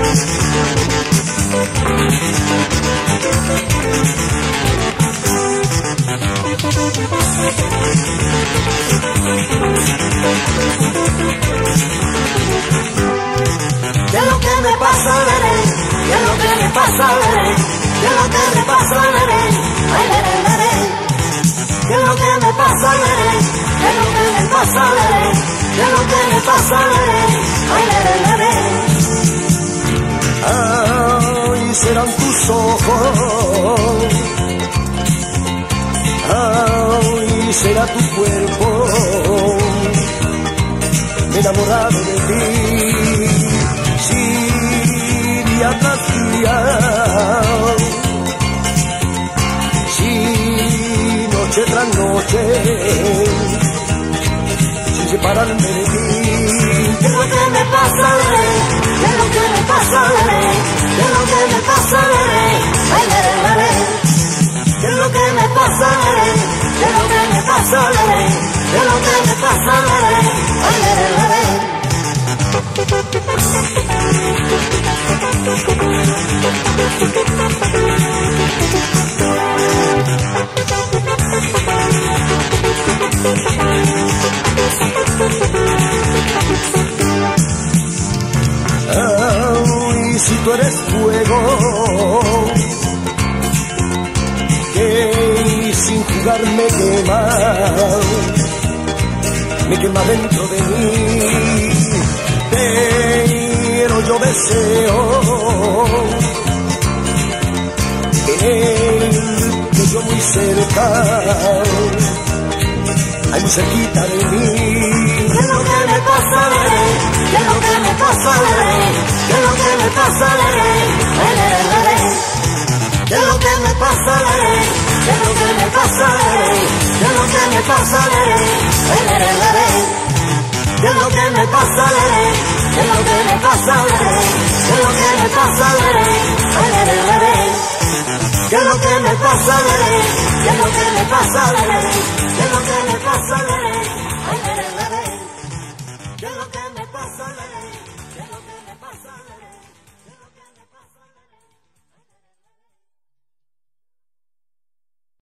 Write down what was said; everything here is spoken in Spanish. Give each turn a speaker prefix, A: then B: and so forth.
A: ¿Qué es lo que me pasa, Lere? ¿Qué es lo que me pasa, Lere? ¿Qué es lo que me pasa, Lere? Ay, Lere, Lere. ¿Qué es lo que me pasa, Lere? ¿Qué es lo que me pasa, Lere? ¿Qué es lo que me pasa, Lere? Ay, Lere, Lere.
B: Ay, serán tus ojos, ay, será tu cuerpo, enamorado de ti, sí, día tras día, sí, noche tras noche, sin separarme de ti.
A: ¿Qué es lo que me pasa, Lere? ¿Qué es lo que me pasa, Lere? ¿Qué es lo que me pasa, Lere? Ay, Lere, Lere. ¿Qué es lo que me pasa, Lere? ¿Qué es lo que me pasa, Lere? ¿Qué es lo que me pasa, Lere? Ay, Lere, Lere.
B: Ay, si tú eres fuego, que sin jugar me quema dentro de mí, pero yo deseo que yo muy cerca, ay, muy cerquita de mí.
A: ¿Qué es lo que me pasa, Lere? ¿Qué es lo que me pasa, Lere? ¿Qué es lo que me pasa, Lere? Ay, Lere, Lere. ¿Qué es lo que me pasa, Lere? ¿Qué es lo que me pasa, Lere? ¿Qué es lo que me pasa, Lere? Ay, Lere, Lere. ¿Qué es lo que me pasa, Lere? ¿Qué es lo que me pasa, Lere? ¿Qué es lo que me pasa, Lere? Ay, Lere, Lere. ¿Qué es lo que me pasa, Lere? ¿Qué es lo que me pasa, Lere?